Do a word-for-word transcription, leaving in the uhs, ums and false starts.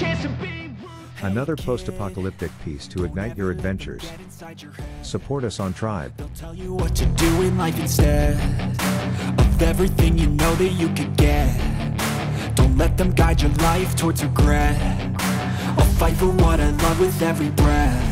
chance to be. Another post-apocalyptic piece to ignite your adventures. Support us on Tribe. They'll tell you what to do in life instead of everything you know that you could get. Don't let them guide your life towards regret. I'll fight for what I love with every breath.